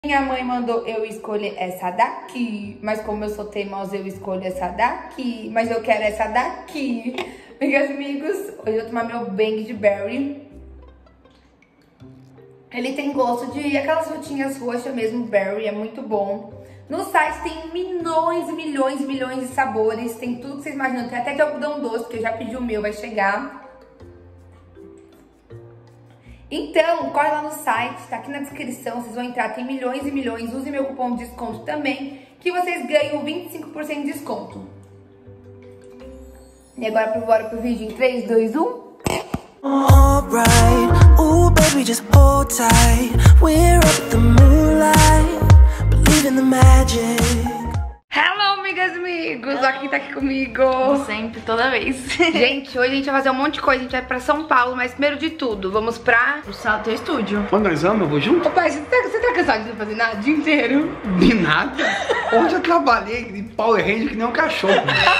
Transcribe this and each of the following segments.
Minha mãe mandou eu escolher essa daqui, mas como eu sou teimosa, eu escolho essa daqui, mas eu quero essa daqui. Meus amigos, hoje eu vou tomar meu Bang de Berry. Ele tem gosto de aquelas frutinhas roxas mesmo, Berry, é muito bom. No site tem milhões e milhões e milhões de sabores, tem tudo que vocês imaginam. Tem até de algodão doce, que eu já pedi o meu, vai chegar. Então, corre lá no site, tá aqui na descrição, vocês vão entrar, tem milhões e milhões. Use meu cupom de desconto também, que vocês ganham 25% de desconto. E agora bora pro vídeo em 3, 2, 1. Alright, ooh baby just hold tight. We're up the moonlight, believe in the magic. Hello, amigas e amigos! Olha quem tá aqui comigo. Como sempre, toda vez. Gente, hoje a gente vai fazer um monte de coisa. A gente vai pra São Paulo, mas primeiro de tudo, vamos pra... O teu estúdio. Quando nós vamos, eu vou junto? Ô pai, você tá cansado de não fazer nada o dia inteiro? De nada. Hoje eu trabalhei de Power Ranger que nem um cachorro.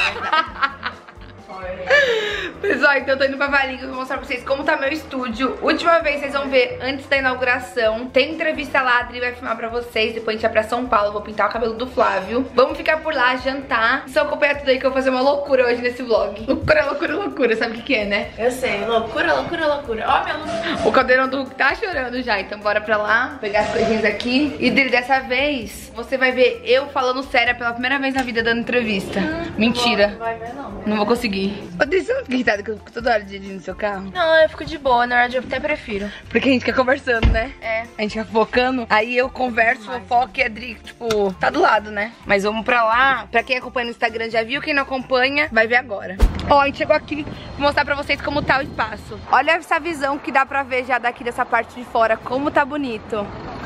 Pessoal, então eu tô indo pra Valinhos, vou mostrar pra vocês como tá meu estúdio. Última vez vocês vão ver antes da inauguração. Tem entrevista lá, a Adri vai filmar pra vocês. Depois a gente vai pra São Paulo, vou pintar o cabelo do Flávio. Vamos ficar por lá, jantar. Só acompanhar tudo aí que eu vou fazer uma loucura hoje nesse vlog. Loucura, loucura, loucura, sabe o que é, né? Eu sei, loucura, loucura, loucura. Ó, meu Deus. O caldeirão do Hulk tá chorando já, então bora pra lá, pegar as coisinhas aqui. E dessa vez, você vai ver eu falando séria pela primeira vez na vida dando entrevista. Mentira. Não vai ver, não. Não vou conseguir. Ô, Adri, você não fica irritada que eu fico toda hora dirigindo no seu carro? Não, eu fico de boa, na verdade eu até prefiro. Porque a gente fica conversando, né? É. A gente fica focando, aí eu converso, fofoco e a Adri, tipo, tá do lado, né? Mas vamos pra lá. Pra quem acompanha no Instagram já viu, quem não acompanha vai ver agora. Ó, a gente chegou aqui, vou mostrar pra vocês como tá o espaço. Olha essa visão que dá pra ver já daqui dessa parte de fora, como tá bonito.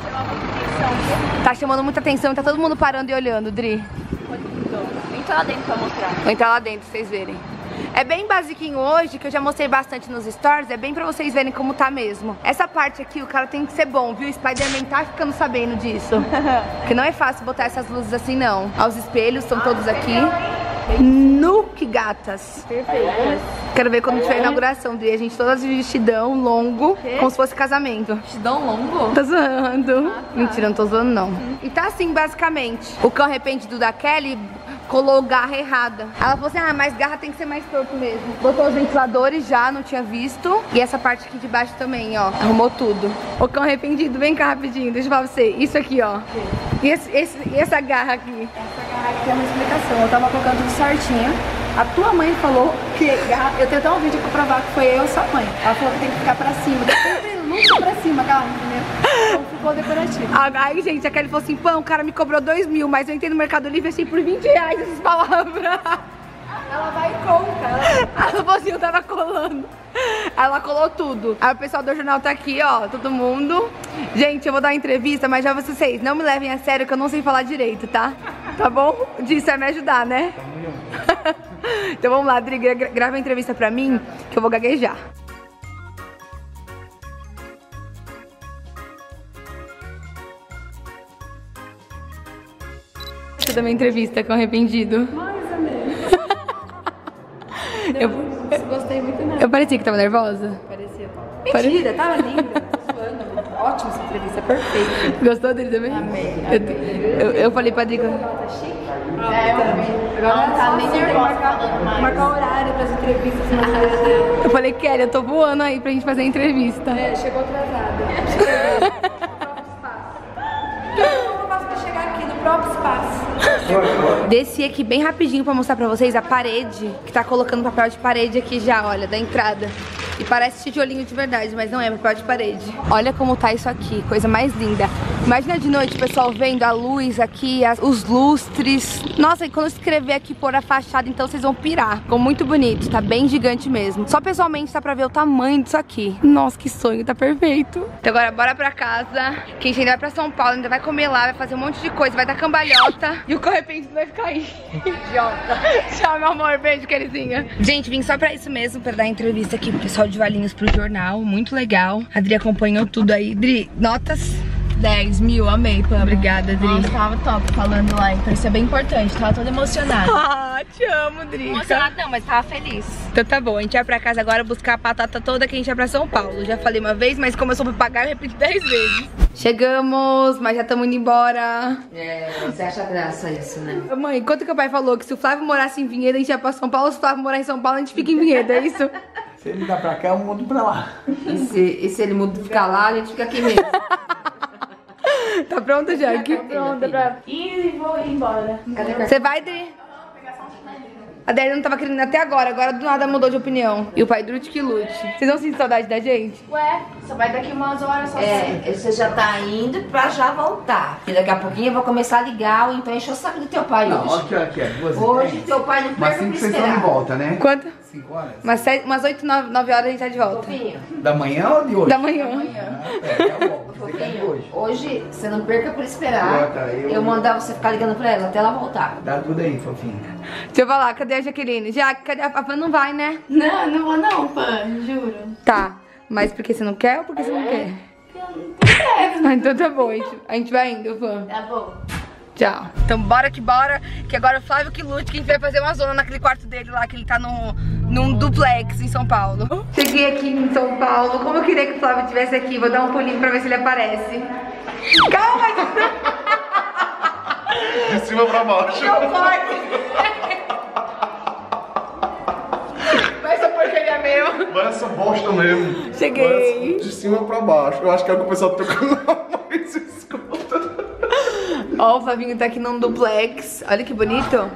Tá chamando muita atenção, tá todo mundo parando e olhando, Dri. Entra lá dentro pra mostrar. Vou entrar lá dentro pra vocês verem. É bem basiquinho hoje, que eu já mostrei bastante nos stories, é bem pra vocês verem como tá mesmo. Essa parte aqui, o cara tem que ser bom, viu? O Spider-Man tá ficando sabendo disso. Porque não é fácil botar essas luzes assim, não. Ó, os espelhos estão todos aqui. Nu, que gatas. Perfeito. Quero ver quando tiver a inauguração, Dri. A gente todas de vestidão longo, como se fosse casamento. Vestidão longo? Tá zoando. Mentira, não tô zoando, não. E tá assim, basicamente. O cão arrependido da Kelly colou garra errada. Ela falou assim, ah, mas garra tem que ser mais torto mesmo. Botou os ventiladores já, não tinha visto. E essa parte aqui de baixo também, ó. Arrumou tudo. O cão arrependido, vem cá rapidinho, deixa eu falar pra você. Isso aqui, ó. E essa garra aqui? Essa garra aqui é uma explicação. Eu tava colocando tudo certinho. A tua mãe falou que garra... Eu tenho até um vídeo pra provar que foi eu e sua mãe. Ela falou que tem que ficar pra cima. Depois nunca pra cima, garra, entendeu? Então ficou decorativo. Aí, gente, a Kelly falou assim, pão, o cara me cobrou 2.000, mas eu entrei no Mercado Livre e achei por 20 reais essas palavras. Ela vai e conta. Ela falou assim, eu tava colando. Ela colou tudo. Aí o pessoal do jornal tá aqui, ó, todo mundo. Gente, eu vou dar uma entrevista, mas já vocês não me levem a sério que eu não sei falar direito, tá? Tá bom? Disso vai me ajudar, né? Então vamos lá, Adri, grava a entrevista pra mim, que eu vou gaguejar. Da minha entrevista com arrependido. Mais ou menos. Gostei muito, né? Eu parecia que tava nervosa? Parecia. Mentira, tava linda. Tô zoando. Ótima essa entrevista, perfeita. Gostou dele também? Amei. Eu falei pra Adri. Ela tá chique? Eu também. Agora ela tá nem nervosa. Marcar horário pras entrevistas. Eu falei, Kelly, eu tô voando aí pra gente fazer a entrevista. É, chegou atrasada. Eu passo pra chegar aqui no próprio espaço. Desci aqui bem rapidinho pra mostrar pra vocês a parede, que tá colocando papel de parede aqui já, olha, da entrada. E parece tijolinho de verdade, mas não é papel de parede. Olha como tá isso aqui, coisa mais linda. Imagina de noite o pessoal vendo a luz aqui, os lustres. Nossa, e quando eu escrever aqui por a fachada, então vocês vão pirar. Ficou muito bonito, tá bem gigante mesmo. Só pessoalmente dá pra ver o tamanho disso aqui. Nossa, que sonho, tá perfeito. Então agora bora pra casa, que a gente ainda vai pra São Paulo, ainda vai comer lá, vai fazer um monte de coisa, vai dar cambalhota. E o correpende vai ficar aí. Idiota. Tchau, meu amor, beijo, queridinha. Gente, vim só pra isso mesmo, pra dar entrevista aqui pro pessoal de Valinhos pro jornal, muito legal. A Adri acompanhou tudo aí. Adri, notas? 10 mil, amei, Pamela. Obrigada, Dri. Nossa, tava top falando lá, parecia bem importante, tava toda emocionada. Ah, te amo, Dri. Emocionada não, mas tava feliz. Então tá bom, a gente vai pra casa agora buscar a patata toda que a gente vai pra São Paulo. Já falei uma vez, mas como eu soube pagar, eu repito 10 vezes. Chegamos, mas já estamos indo embora. Você acha graça isso, né? Mãe, quanto que o pai falou? Que se o Flávio morasse em Vinhedo, a gente ia pra São Paulo. Se o Flávio morar em São Paulo, a gente fica em Vinhedo, é isso? Se ele dá pra cá, eu mudo pra lá. E se ele muda ficar lá, a gente fica aqui mesmo. Tá pronta, Jaque? Pronta pra... E vou ir embora. Você vai, Dri? A Dri não tava querendo ir até agora do nada mudou de opinião. E o pai Drute que lute. Vocês não sentem saudade da gente? Ué, só vai daqui umas horas só. Você já tá indo pra já voltar. E daqui a pouquinho eu vou começar a ligar ou então encher o saco do teu pai Não, hoje. aqui. Hoje teu pai não Mas perca 5, pra 6 horas de esperar. volta, né? Quanto? 5 horas? Umas 8, 9 horas a gente tá de volta. Fofinho, Da manhã ou de hoje? Da manhã. Tá bom. Você quer de hoje? hoje você não perca por esperar. Bota, Eu mandar você ficar ligando pra ela até ela voltar. Dá tudo aí, fofinho. Deixa eu falar, cadê a Jaqueline? Jaque, cadê a Papa? Não vai, né? Não, não vou não, Pam, juro. Tá, mas porque você não quer ou porque você não quer? Ah, então tá bom, a gente vai indo, fã. Tá bom. Tchau. Então bora, que agora o Flávio que lute, que a gente vai fazer uma zona naquele quarto dele lá, que ele tá num duplex em São Paulo. Cheguei aqui em São Paulo, como eu queria que o Flávio estivesse aqui, vou dar um pulinho pra ver se ele aparece. Calma! De cima pra baixo. Não corte! Vai essa porcaria mesmo. Vai essa bosta mesmo. Cheguei. Vai de cima pra baixo. Eu acho que é o que o pessoal tá tocando mais escuta. Ó, o Flavinho tá aqui num duplex. Olha que bonito.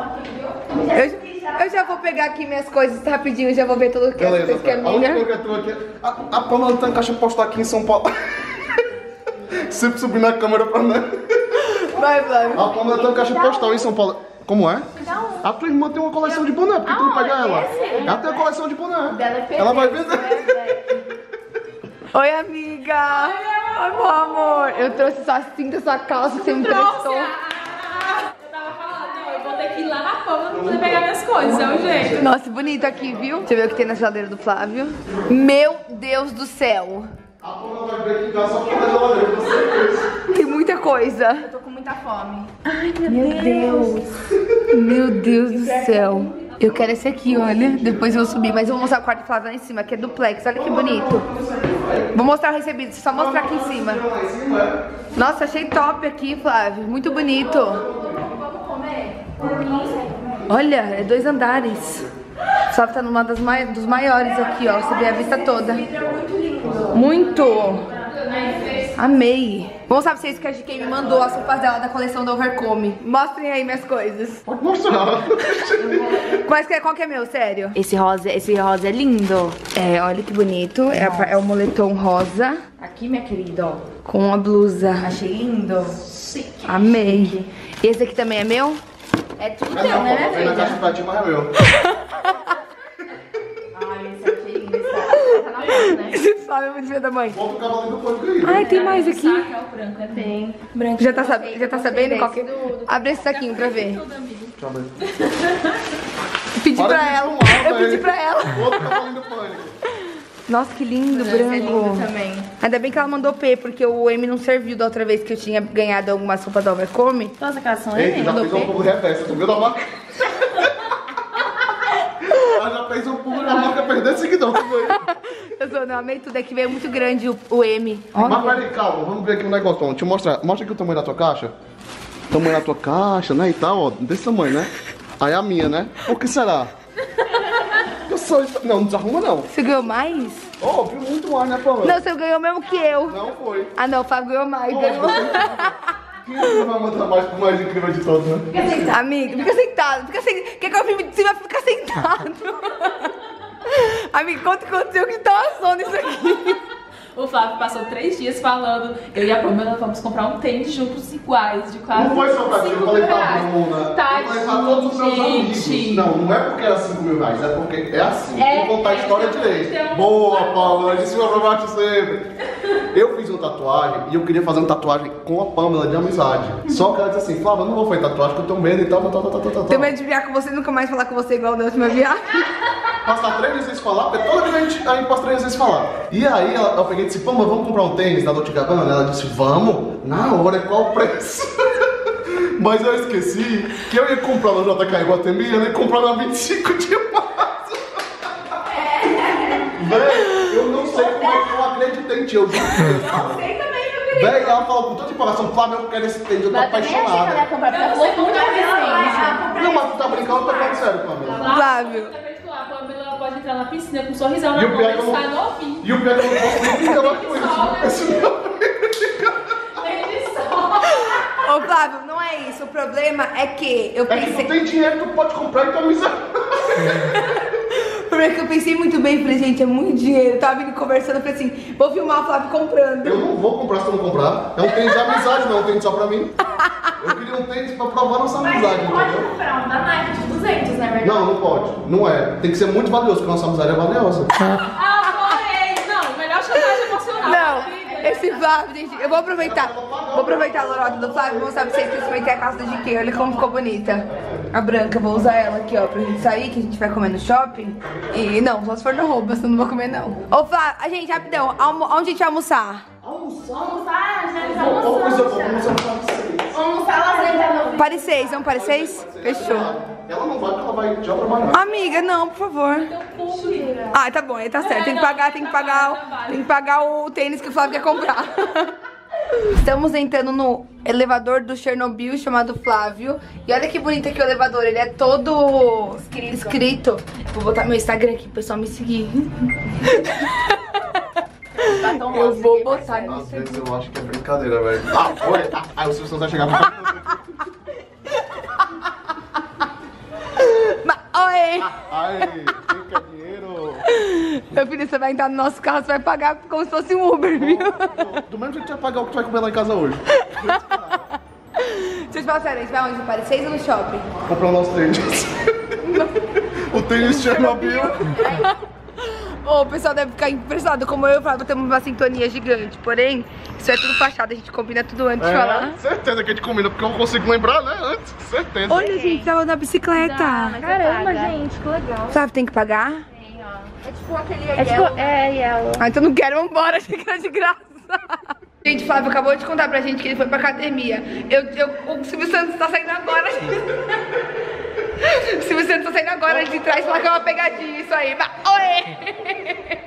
Eu já vou pegar aqui minhas coisas rapidinho, já vou ver tudo que Beleza, que é a única minha. coisa que eu tô aqui. A Pamela tem caixa postal aqui em São Paulo. Sempre subindo na câmera pra mim. Vai, Flávio. A Pamela tem caixa postal em São Paulo. Como é? A tua irmã tem uma coleção de boné, por que tu não pega ela? Ela tem uma coleção de boné. Ela vai vender. Oi, amiga. Oi, meu amor. Eu trouxe sua cinta, sua calça que você me emprestou. Eu tava falando, eu vou ter que ir lá na Pamela pra poder pegar minhas coisas, é o jeito. Nossa, bonito aqui, viu? Deixa eu ver o que tem na geladeira do Flávio. Meu Deus do céu. A Pamela vai ver que tá só com a geladeira, com certeza. Tem muita coisa. Eu tô com muita fome. Meu Deus. Meu Deus do céu. Eu quero esse aqui, olha. Depois eu vou subir. Mas eu vou mostrar o quarto do Flávio lá em cima, que é duplex. Olha que bonito. Vou mostrar o recebido. Só mostrar aqui em cima. Nossa, achei top aqui, Flávio. Muito bonito. Olha, é 2 andares. O Flávio tá numa dos maiores aqui, ó. Você vê a vista toda. Muito. Amei. Vou mostrar pra vocês que a GK me mandou as roupas dela da coleção do Overcome. Mostrem aí minhas coisas. Pode mostrar. Mas qual que é meu, sério? Esse rosa é lindo. É, olha que bonito. É o moletom rosa Aqui, minha querida, ó. com a blusa. Achei lindo. Amei. E esse aqui também é meu? É tudo Não, teu, né, minha vem na filha? caixa pra ti, mas é meu. Ai, esse aqui é lindo. Esse tá na foto, né? Esse Flávio é muito filho da mãe. Bota o cavalinho do pânico aí. Ai, tem mais aqui. Saco é o branco, é bem. Branco. Já tá sabendo qual que... Abre esse saquinho pra ver. Deixa eu ver. Pedi Para pra de ela. filmar, Eu pedi velho. pra ela. Outro cavalinho do pânico. Nossa, que lindo, Esse é branco. lindo também. Ainda bem que ela mandou P, porque o M não serviu da outra vez que eu tinha ganhado algumas roupas da Overcome. Nossa, aquelas são Eita, já lindas. fez um pouco reversa, tu viu da marca? Ela já fez um pouco da marca perder seguidor, tu viu aí? Eu amei tudo, é que veio muito grande o M. Mas peraí, calma, vamos ver aqui um negócio, deixa eu mostrar. Mostra aqui o tamanho da tua caixa. O tamanho da tua caixa, né, e tal, ó, desse tamanho, né? Aí a minha, né? Por que será? Eu sou... Não, não desarruma não. Você ganhou mais? Óbvio, muito mais, né, Pamela? Não, você ganhou mesmo que eu. Não foi. Ah, não, o Fábio ganhou mais. Ganhou. Quem vai mandar mais pro mais incrível de todos, né? Amigo, fica sentado. Quer que eu filme de cima? Fica sentado. Amigo, conta o que aconteceu que tá assando isso aqui. O Flávio passou 3 dias falando, eu e a Pamela vamos comprar um tênis juntos iguais, de quase Não foi só pra ti, eu falei pra R$5.000. Bruna. Eu falei pra todos os meus amigos. Gente. Não é porque era R$5.000, é porque é assim. É, Vou contar a história direito. então- Boa, Paula, de cima pra baixo sempre. Eu fiz uma tatuagem e eu queria fazer uma tatuagem com a Pamela de amizade. Só que ela disse assim, Flávia, eu não vou fazer tatuagem porque eu tenho medo e tal. Tenho medo de viajar com você e nunca mais falar com você igual da última viagem. Passar 3 vezes falar, porque toda vez a gente passa 3 vezes falar. E aí eu peguei e disse, Pamela, vamos comprar um tênis da Dolce & Gabbana? Ela disse, vamos? Na hora, qual o preço? Mas eu esqueci que eu ia comprar na JK Iguatemi e eu ia comprar na 25 de março. Véi, eu não sei como é que eu acreditei em ti, eu juro. Véi, ela falou com toda empolgação, Flávia, eu quero esse tênis, eu tô apaixonada. Não, mas tu tá brincando, eu tô falando sério, Pamela. Flávio. A Pamela pode entrar na piscina com um sorrisão na E o mão pior e que eu sai não... novinho. E o pior que eu não posso nem brincar mais com isso. Ô Flávio, não é isso. O problema é que eu É que pensei... tu tem dinheiro, tu pode comprar e tu amizade. O problema é que eu pensei muito bem, falei, gente, é muito dinheiro. Eu tava vindo conversando, eu falei assim, vou filmar o Flávio comprando. Eu não vou comprar se tu não comprar. É um tênis de amizade, não é um tênis só pra mim. Eu queria um tênis pra provar nossa amizade, entendeu? comprar um da Nike de 200, na verdade. Não, não pode. Não é. Tem que ser muito valioso, porque nossa amizade é valiosa. Não, melhor chantagem emocional. Não, esse Flávio, gente, eu vou aproveitar a lorota do Flávio e vou mostrar pra vocês que eu experimentei a calça da GK. Olha como ficou bonita. A branca, vou usar ela aqui, ó, pra gente sair, que a gente vai comer no shopping. E não, só se for no roupa, senão não vou comer não. Ô Flávio, gente, rapidão, onde a gente vai almoçar? Almoçar, já eles Vamos almoçar lá dentro. Paris 6, vamos Paris 6? Fechou. Ela não vai porque ela vai já trabalhar. Amiga, não, por favor. Ah, tá bom, aí tá certo. Tem que pagar o tênis que o Flávio quer comprar. Estamos entrando no elevador do Chernobyl chamado Flávio. E olha que bonito aqui o elevador, ele é todo escrito. Vou botar meu Instagram aqui pro pessoal me seguir. Eu vou botar no Às vezes eu acho que é brincadeira, velho. Ah, foi? Aí o Silvio Santos vai chegar pra Oi! Ai, fica dinheiro. Meu filho, você vai entrar no nosso carro, você vai pagar como se fosse um Uber, viu? Do mesmo jeito que tu vai pagar o que tu vai comer lá em casa hoje. Deixa eu te falar sério, a gente vai onde? No Paris 6 ou no shopping? Comprar o nosso tênis. O tênis Chernobyl. O pessoal deve ficar impressionado, como eu e o Flávio temos uma sintonia gigante. Porém, isso é tudo fachada, a gente combina tudo antes de falar. Certeza que a gente combina, porque eu não consigo lembrar, né? Antes, certeza. Olha, gente, tava na bicicleta. Caramba, gente, que legal. Flávio, tem que pagar? Tem, ó. É tipo aquele yellow. Ah, então não quero, vambora, achei que era de graça. Gente, o Flávio acabou de contar pra gente que ele foi pra academia. O Silvio Santos tá saindo agora. O Silvio Santos tá saindo agora de trás, falar que é uma pegadinha isso aí. Oi!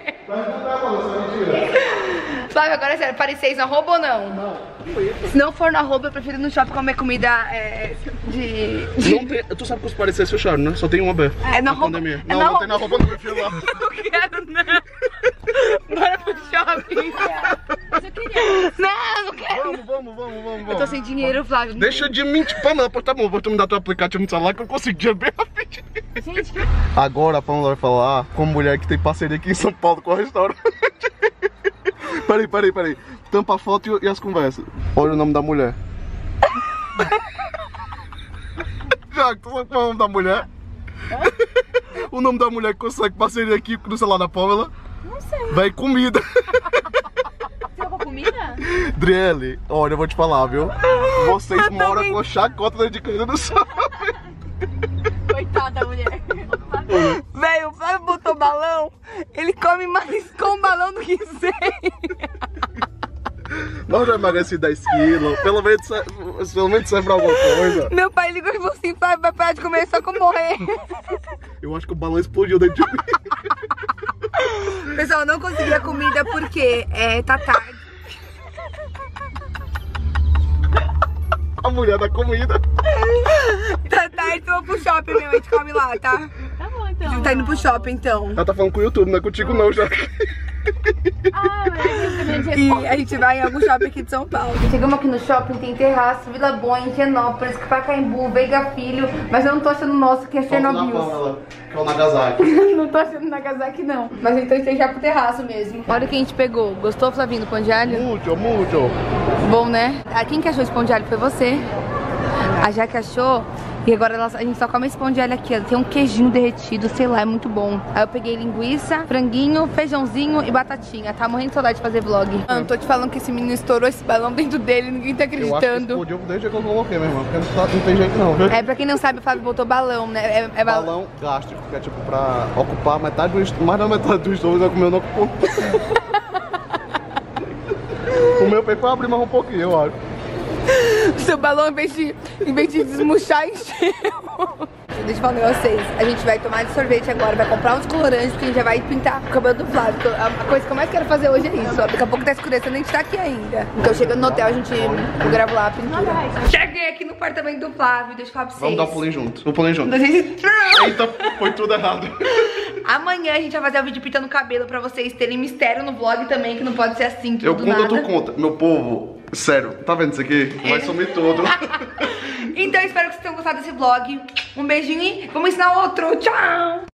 Flávio, agora é sério, Paris 6 no arroba ou não? Não. Se não for no arroba, eu prefiro ir no shopping comer comida Não tem, tu sabe que os Paris 6 fecharam, né? Só tem um aberto. É na roupa. Pandemia. Não tem na roupa, não prefiro lá. Não quero, não. Bora pro shopping. Mas eu queria. Não quero. Vamos. Eu tô sem dinheiro, Flávio. Deixa de mentir, Pamela, pô, tá bom, vou te me dar teu aplicativo no celular que eu consigo dinheiro bem rapidinho. Gente, Agora a Pamela vai falar com mulher que tem parceria aqui em São Paulo com o restaurante. Peraí. Tampa a foto e as conversas. Olha o nome da mulher. Já, tu sabe qual é o nome da mulher? O nome da mulher que consegue parceria aqui no celular da Pamela? não sei. Véi, comida. Você com comida? Driele, olha, eu vou te falar, viu? Vocês moram com chacota de cana do sol. Coitada da mulher. Velho, o Flávio botou balão, ele come mais com balão do que sem. Nós já emagreci 10 quilos, pelo menos serve pra alguma coisa. Meu pai ligou e falou assim, Flávio, vai parar de comer só com morrer. Eu acho que o balão explodiu dentro de mim. Pessoal, eu não consegui a comida porque tá tarde. A mulher da comida. Tá tarde, então eu vou pro shopping, meu, a gente come lá, tá? Tá bom, então. A gente tá indo pro shopping, então. Ela tá falando com o YouTube, não é contigo não, já. Ah, mas E a gente vai em algum shopping aqui de São Paulo. Chegamos aqui no shopping, tem Terraço, Vila Boa, Higienópolis, Pacaembu, Veiga Filho. Mas eu não tô achando o nosso, que é Chernobyl. Que é o Nagasaki. Não tô achando Nagasaki, não. Mas então a gente tem já pro Terraço mesmo. Olha o que a gente pegou. Gostou, Flavinho, do pão de alho? Muito. Bom, né? Quem que achou esse pão de alho foi você. A Jaque achou E agora a gente só come esse pão de alho aqui, ó. Tem um queijinho derretido, sei lá, é muito bom. Aí eu peguei linguiça, franguinho, feijãozinho e batatinha. Tá morrendo de saudade de fazer vlog. Mano, tô te falando que esse menino estourou esse balão dentro dele, ninguém tá acreditando. Eu acho que explodiu desde que eu coloquei, meu irmão. Porque não tem jeito não, viu? É, pra quem não sabe, o Flávio botou balão, né? É balão gástrico, que é tipo pra ocupar metade do estômago. Mais da metade do estômago, o meu não ocupou. O meu peito foi abrir mais um pouquinho, eu acho. O seu balão, em vez de desmurchar, encheu. Deixa eu falar um negócio pra vocês. A gente vai tomar de sorvete agora, vai comprar uns colorantes, porque a gente já vai pintar o cabelo do Flávio. A coisa que eu mais quero fazer hoje é isso, ó. Daqui a pouco tá escurecendo, a gente tá aqui ainda. Então chegando no hotel, eu gravo lá a pintura. Cheguei aqui no apartamento do Flávio, deixa eu falar pra vocês. Vamos dar um pulinho junto. Um pulinho junto. Eita, foi tudo errado. Amanhã a gente vai fazer o vídeo pintando o cabelo pra vocês terem mistério no vlog também, que não pode ser assim, tudo do nada. Tu conta. Meu povo, sério, tá vendo isso aqui? Vai sumir tudo. Então espero que vocês tenham gostado desse vlog. Um beijinho e vamos ensinar outro. Tchau!